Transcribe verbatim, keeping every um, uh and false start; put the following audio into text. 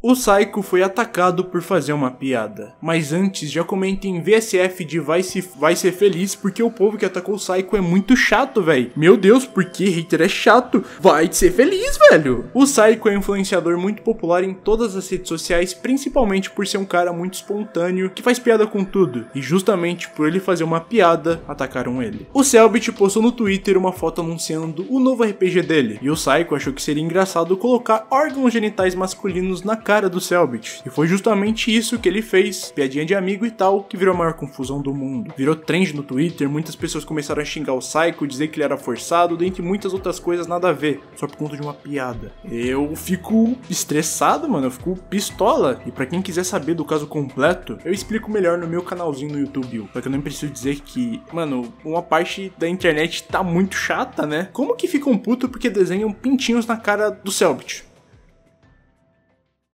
O Saiko foi atacado por fazer uma piada. Mas antes, já comentem V S F de vai, se, vai ser feliz, porque o povo que atacou o Saiko é muito chato, velho. Meu Deus, por que hater é chato? Vai ser feliz, velho. O Saiko é um influenciador muito popular em todas as redes sociais, principalmente por ser um cara muito espontâneo, que faz piada com tudo. E justamente por ele fazer uma piada, atacaram ele. O Cellbit postou no Twitter uma foto anunciando o novo R P G dele. E o Saiko achou que seria engraçado colocar órgãos genitais masculinos na cara cara do Cellbit. E foi justamente isso que ele fez, piadinha de amigo e tal, que virou a maior confusão do mundo. Virou trend no Twitter, muitas pessoas começaram a xingar o Saiko, dizer que ele era forçado, dentre muitas outras coisas nada a ver, só por conta de uma piada. Eu fico estressado, mano, eu fico pistola. E pra quem quiser saber do caso completo, eu explico melhor no meu canalzinho no YouTube, porque eu nem preciso dizer que, mano, uma parte da internet tá muito chata, né? Como que ficam puto porque desenham pintinhos na cara do Cellbit?